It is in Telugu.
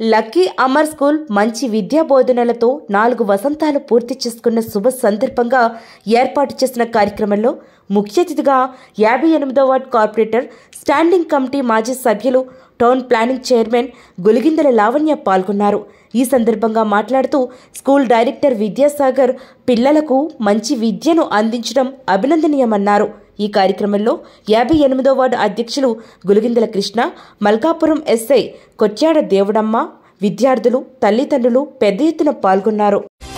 లక్కీ అమర్ స్కూల్ మంచి విద్యా బోధనలతో 4 వసంతాలు పూర్తి చేసుకున్న శుభ సందర్భంగా ఏర్పాటు చేసిన కార్యక్రమంలో ముఖ్య అతిథిగా 58వ వార్డ్ కార్పొరేటర్ స్టాండింగ్ కమిటీ మాజీ సభ్యులు town planning chairman Guligindala Lavanya పాల్గొన్నారు. ఈ సందర్భంగా మాట్లాడుతూ స్కూల్ డైరెక్టర్ విద్యాసాగర్ పిల్లలకు మంచి విద్యను అందించడం అభినందనీయమన్నారు. ఈ కార్యక్రమంలో 58వ వార్డు అధ్యక్షులు గులిగిందల కృష్ణ, మల్కాపురం ఎస్ఐ కొట్యాడ దేవుడమ్మ, విద్యార్థులు, తల్లిదండ్రులు పెద్ద ఎత్తున పాల్గొన్నారు.